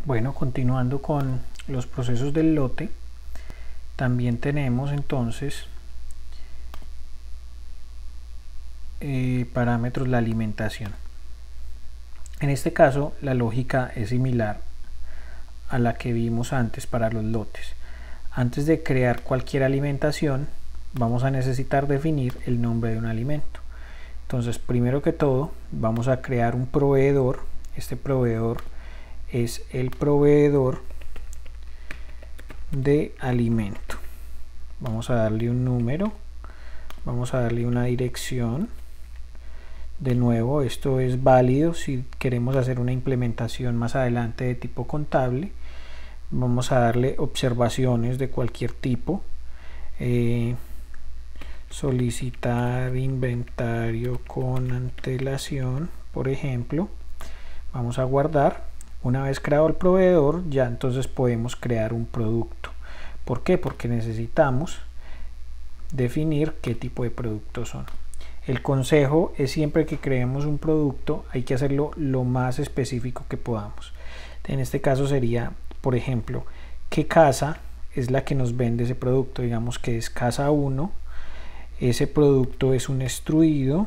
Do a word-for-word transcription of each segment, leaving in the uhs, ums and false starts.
Bueno, continuando con los procesos del lote, también tenemos entonces eh, parámetros la alimentación. En este caso la lógica es similar a la que vimos antes para los lotes. Antes de crear cualquier alimentación vamos a necesitar definir el nombre de un alimento. Entonces, primero que todo vamos a crear un proveedor. Este proveedor es el proveedor de alimento. Vamos a darle un número, vamos a darle una dirección. De nuevo, esto es válido si queremos hacer una implementación más adelante de tipo contable. Vamos a darle observaciones de cualquier tipo. Eh, solicitar inventario con antelación, por ejemplo. Vamos a guardar. Una vez creado el proveedor, ya entonces podemos crear un producto. ¿Por qué? Porque necesitamos definir qué tipo de productos son. El consejo es siempre que creemos un producto hay que hacerlo lo más específico que podamos. En este caso sería, por ejemplo, qué casa es la que nos vende ese producto. Digamos que es casa uno. Ese producto es un extruido.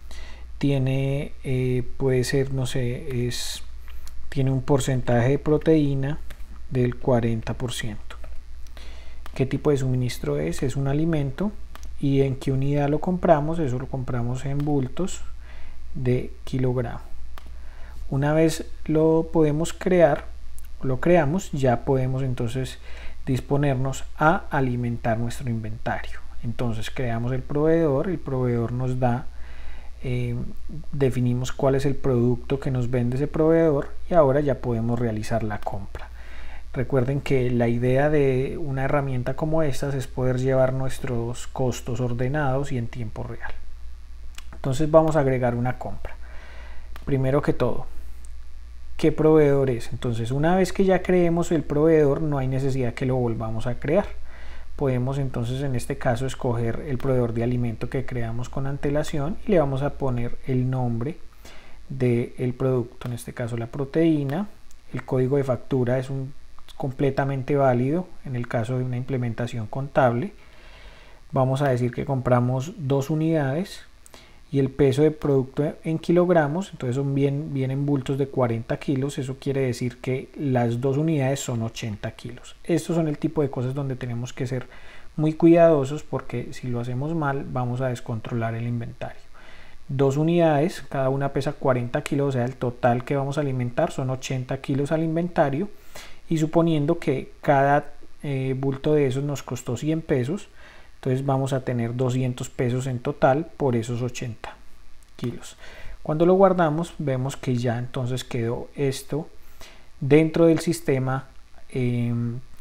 Tiene, eh, puede ser, no sé, es, tiene un porcentaje de proteína del cuarenta por ciento. ¿Qué tipo de suministro es? Es un alimento. ¿Y en qué unidad lo compramos? Eso lo compramos en bultos de kilogramo. Una vez lo podemos crear, lo creamos, ya podemos entonces disponernos a alimentar nuestro inventario. Entonces creamos el proveedor, el proveedor nos da, eh, definimos cuál es el producto que nos vende ese proveedor y ahora ya podemos realizar la compra. Recuerden que la idea de una herramienta como estas es poder llevar nuestros costos ordenados y en tiempo real. Entonces vamos a agregar una compra. Primero que todo, ¿qué proveedor es? Entonces, una vez que ya creemos el proveedor, no hay necesidad que lo volvamos a crear. Podemos entonces en este caso escoger el proveedor de alimento que creamos con antelación y le vamos a poner el nombre del producto, en este caso la proteína. El código de factura es un completamente válido en el caso de una implementación contable. Vamos a decir que compramos dos unidades y el peso de producto en kilogramos, entonces son bien, vienen bultos de cuarenta kilos, eso quiere decir que las dos unidades son ochenta kilos. Estos son el tipo de cosas donde tenemos que ser muy cuidadosos porque si lo hacemos mal vamos a descontrolar el inventario. Dos unidades, cada una pesa cuarenta kilos, o sea el total que vamos a alimentar son ochenta kilos al inventario. Y suponiendo que cada eh, bulto de esos nos costó cien pesos, entonces vamos a tener doscientos pesos en total por esos ochenta kilos. Cuando lo guardamos vemos que ya entonces quedó esto dentro del sistema eh,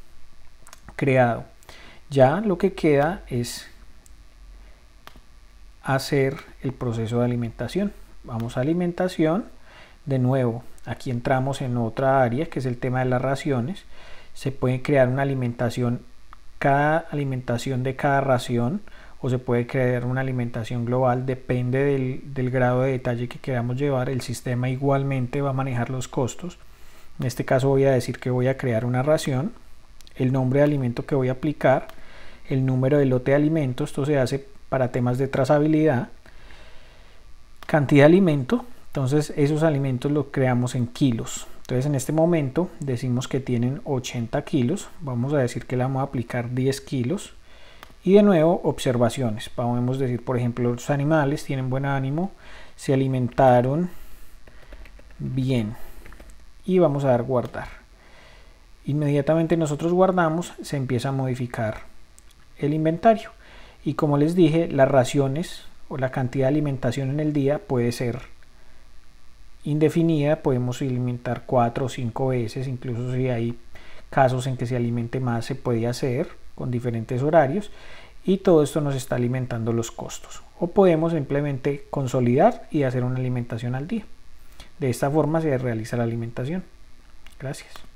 creado. Ya lo que queda es hacer el proceso de alimentación. Vamos a alimentación. De nuevo, aquí entramos en otra área que es el tema de las raciones. Se puede crear una alimentación, cada alimentación de cada ración, o se puede crear una alimentación global, depende del, del grado de detalle que queramos llevar. El sistema igualmente va a manejar los costos. En este caso voy a decir que voy a crear una ración, el nombre de alimento que voy a aplicar, el número de lote de alimentos, esto se hace para temas de trazabilidad, cantidad de alimento. Entonces esos alimentos los creamos en kilos. Entonces en este momento decimos que tienen ochenta kilos. Vamos a decir que le vamos a aplicar diez kilos. Y de nuevo observaciones. Podemos decir, por ejemplo, los animales tienen buen ánimo, se alimentaron bien. Y vamos a dar guardar. Inmediatamente nosotros guardamos, se empieza a modificar el inventario. Y como les dije, las raciones o la cantidad de alimentación en el día puede ser indefinida, podemos alimentar cuatro o cinco veces, incluso si hay casos en que se alimente más se puede hacer con diferentes horarios y todo esto nos está alimentando los costos. O podemos simplemente consolidar y hacer una alimentación al día. De esta forma se realiza la alimentación. Gracias.